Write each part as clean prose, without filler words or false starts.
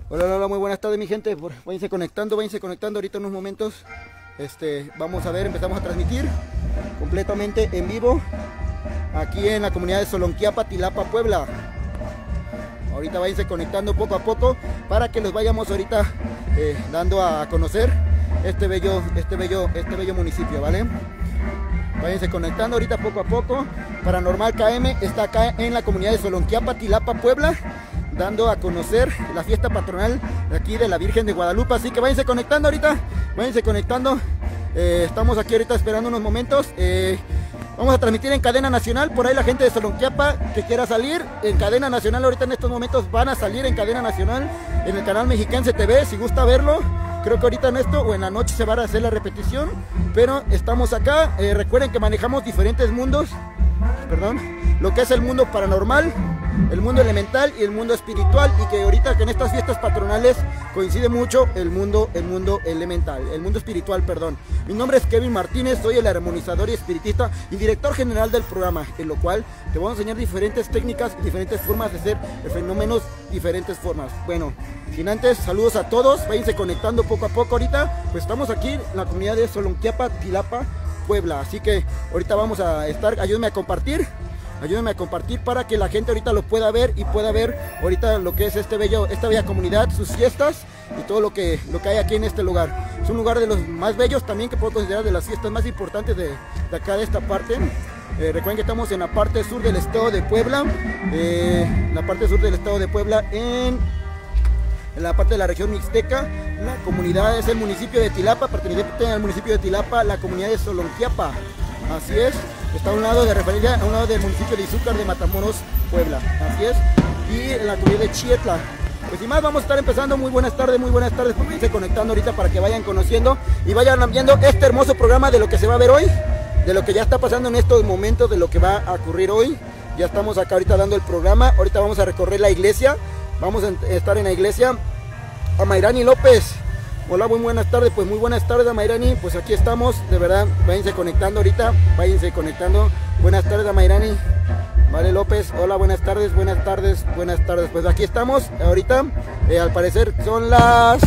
Hola, hola, muy buenas tardes mi gente, váyanse conectando ahorita en unos momentos. Vamos a ver, empezamos a transmitir completamente en vivo aquí en la comunidad de Solonquiapa, Tilapa, Puebla. Ahorita váyanse conectando poco a poco para que los vayamos ahorita dando a conocer este bello municipio, ¿vale? Váyanse conectando ahorita poco a poco. Paranormal KM está acá en la comunidad de Solonquiapa, Tilapa, Puebla, dando a conocer la fiesta patronal de aquí de la Virgen de Guadalupe. Así que váyanse conectando ahorita, váyanse conectando. Estamos aquí ahorita esperando unos momentos. Vamos a transmitir en cadena nacional. Por ahí la gente de Solonquiapa que quiera salir en cadena nacional, ahorita en estos momentos van a salir en cadena nacional en el canal Mexiquense TV, si gusta verlo. Creo que ahorita en esto o en la noche se va a hacer la repetición, pero estamos acá. Recuerden que manejamos diferentes mundos, lo que es el mundo paranormal, el mundo elemental y el mundo espiritual, y que ahorita que en estas fiestas patronales coincide mucho el mundo elemental, el mundo espiritual, perdón. Mi nombre es Kevin Martínez, soy el armonizador y espiritista y director general del programa, en lo cual te voy a enseñar diferentes técnicas y diferentes formas de hacer fenómenos, diferentes formas. Bueno, sin antes, saludos a todos, váyanse conectando poco a poco. Ahorita pues estamos aquí en la comunidad de Solonquiapa, Tilapa, Puebla, así que ahorita vamos a estar, ayúdenme a compartir para que la gente ahorita lo pueda ver y pueda ver ahorita lo que es esta bella comunidad, sus fiestas y todo lo que hay aquí en este lugar. Es un lugar de los más bellos también, que puedo considerar de las fiestas más importantes de acá, de esta parte. Recuerden que estamos en la parte sur del estado de Puebla, en la parte de la región mixteca. La comunidad es el municipio de Tilapa, perteneciente al municipio de Tilapa, la comunidad de Solonquiapa. Así es, está a un lado de referencia, a un lado del municipio de Izúcar de Matamoros, Puebla. Así es, y en la comunidad de Chietla. Pues sin más, vamos a estar empezando. Muy buenas tardes, pónganse conectando ahorita para que vayan conociendo y vayan viendo este hermoso programa de lo que se va a ver hoy, de lo que ya está pasando en estos momentos, de lo que va a ocurrir hoy. Ya estamos acá ahorita dando el programa. Ahorita vamos a recorrer la iglesia, vamos a estar en la iglesia. A Mayrani López, hola, muy buenas tardes. Pues muy buenas tardes a Mayrani, pues aquí estamos, de verdad, váyanse conectando ahorita, váyanse conectando. Buenas tardes a Mayrani, vale López, hola, buenas tardes, pues aquí estamos, ahorita, al parecer son las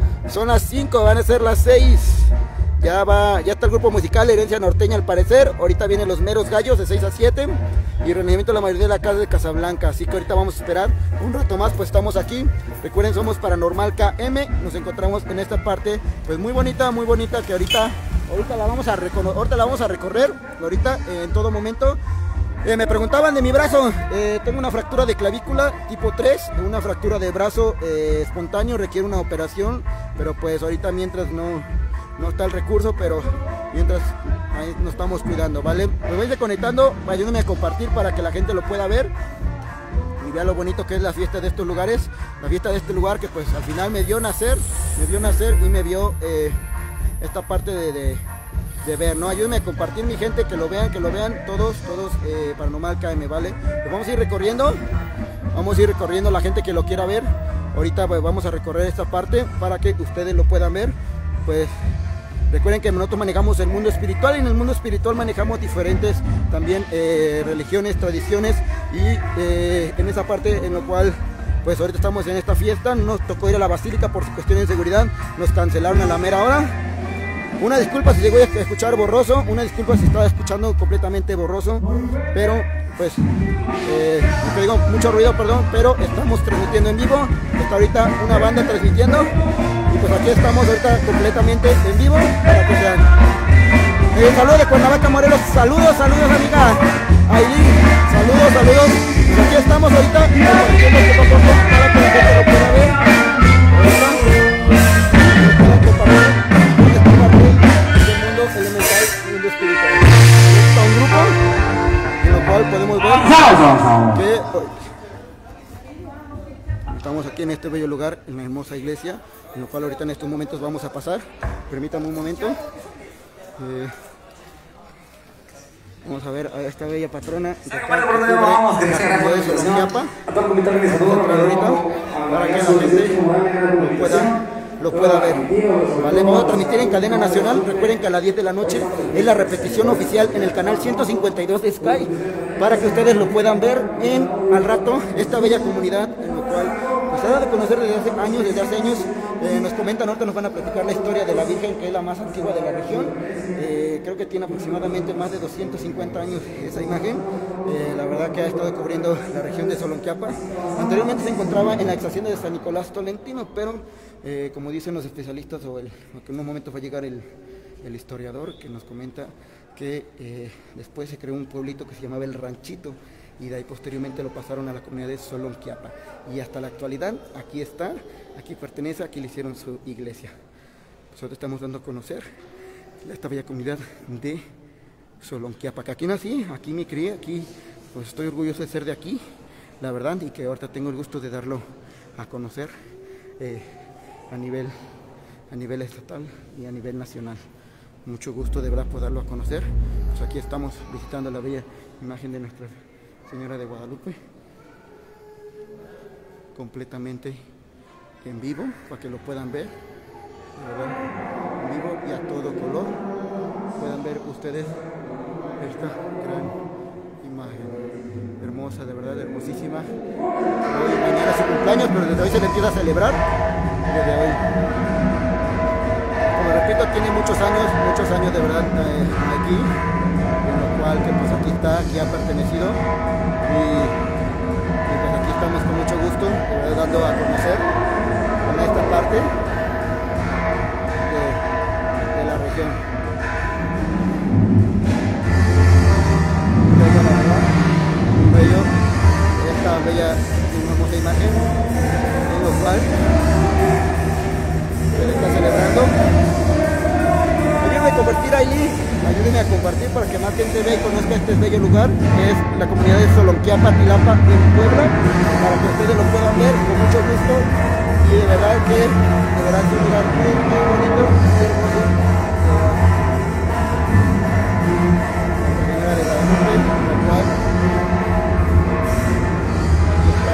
5, van a ser las 6. Ya está el grupo musical Herencia Norteña al parecer. Ahorita vienen los Meros Gallos de 6 a 7 y Renacimiento de la Mayoría de la Casa de Casablanca. Así que ahorita vamos a esperar un rato más, pues estamos aquí. Recuerden, somos Paranormal KM. Nos encontramos en esta parte pues muy bonita, que ahorita la vamos a recorrer ahorita en todo momento. Me preguntaban de mi brazo. Tengo una fractura de clavícula tipo 3, una fractura de brazo espontáneo, requiere una operación, pero pues ahorita mientras no está el recurso, pero mientras ahí nos estamos cuidando, ¿vale? Me voy conectando, ayúdenme a compartir para que la gente lo pueda ver y vea lo bonito que es la fiesta de estos lugares, la fiesta de este lugar que pues al final me vio nacer y me vio esta parte de ver, ¿no? Ayúdenme a compartir, mi gente, que lo vean todos Paranormal KM, ¿vale? Pues vamos a ir recorriendo la gente que lo quiera ver. Ahorita pues vamos a recorrer esta parte para que ustedes lo puedan ver. Pues recuerden que nosotros manejamos el mundo espiritual, y en el mundo espiritual manejamos diferentes también religiones, tradiciones, y en esa parte en lo cual pues ahorita estamos en esta fiesta. Nos tocó ir a la basílica por cuestiones de seguridad, nos cancelaron a la mera hora. Una disculpa si llegó a escuchar borroso, una disculpa si estaba escuchando completamente borroso, pero pues te digo, mucho ruido, perdón, pero estamos transmitiendo en vivo. Está ahorita una banda transmitiendo y pues aquí estamos ahorita completamente en vivo para que vean. Saludos de Cuernavaca, Morelos, saludos amiga Aileen, saludos. Pues aquí estamos ahorita compartiendo poco a poco para que la gente lo pueda ver. Elemental y mundo espiritual. Está un grupo en lo cual podemos ver que estamos aquí en este bello lugar, en la hermosa iglesia, en lo cual ahorita en estos momentos vamos a pasar. Permítanme un momento. Vamos a ver a esta bella patrona de acá, para que la gente lo pueda ver, ¿vale? Vamos a transmitir en cadena nacional. Recuerden que a las 10 de la noche es la repetición oficial en el canal 152 de Sky, para que ustedes lo puedan ver al rato, esta bella comunidad, en lo cual pues se ha dado a conocer desde hace años. Nos comentan, ahorita nos van a platicar la historia de la Virgen, que es la más antigua de la región. Creo que tiene aproximadamente más de 250 años esa imagen. La verdad que ha estado cubriendo la región de Solonquiapa. Anteriormente se encontraba en la ex hacienda de San Nicolás Tolentino, pero como dicen los especialistas, que en un momento va a llegar el historiador que nos comenta que después se creó un pueblito que se llamaba El Ranchito, y de ahí posteriormente lo pasaron a la comunidad de Solonquiapa, y hasta la actualidad aquí está, aquí pertenece, aquí le hicieron su iglesia. Nosotros estamos dando a conocer esta bella comunidad de Solonquiapa, que aquí nací, aquí me crié, aquí pues estoy orgulloso de ser de aquí, la verdad, y que ahorita tengo el gusto de darlo a conocer a nivel estatal y a nivel nacional. Mucho gusto de verdad poderlo a conocer. Pues aquí estamos visitando la bella imagen de Nuestra Señora de Guadalupe, completamente en vivo, para que lo puedan ver, ¿verdad? En vivo y a todo color. Puedan ver ustedes esta gran imagen, hermosa, de verdad, hermosísima. Hoy mañana es su cumpleaños, pero desde hoy se le empieza a celebrar, desde hoy. Como repito, tiene muchos años de verdad aquí, con lo cual que pues aquí está, aquí ha pertenecido, y pues aquí estamos con mucho gusto dando a conocer con esta parte de la región. Muy bello, esta bella y hermosa imagen, en lo cual se le está celebrando. Ayúdenme a compartir para que más gente vea y conozca este bello lugar, que es la comunidad de Solonquiapa, Tilapa, en Puebla, para que ustedes lo puedan ver con mucho gusto, y de verdad que es un lugar muy bonito, muy hermoso. La Señora de Guadalupe, la cual aquí está,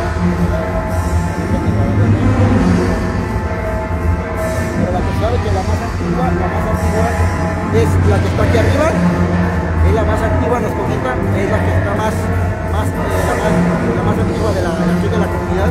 pero la que sabe que la más antigua es la que está aquí arriba, es la más antigua, nos comenta, es la que está la más antigua de la comunidad.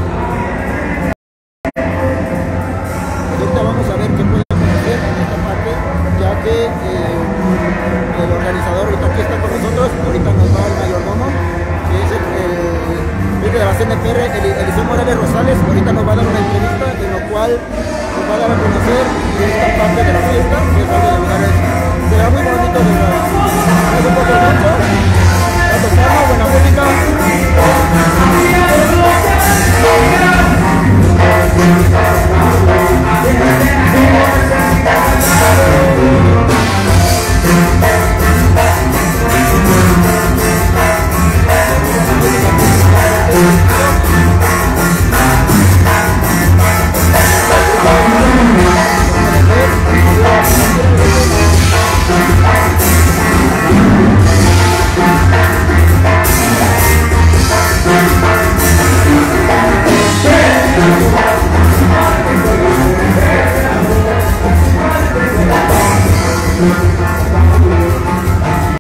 Pues ahorita vamos a ver qué puede conocer en esta parte, ya que el organizador ahorita aquí está con nosotros, ahorita nos va el mayordomo, que es el de la CNPR, Eliseo Morales Rosales, ahorita nos va a dar una entrevista, en lo cual nos va a dar a conocer esta parte de la fiesta, que es algo de verdad, será muy bonito de verdad. Es un poco mucho, a tocarlo, buena música.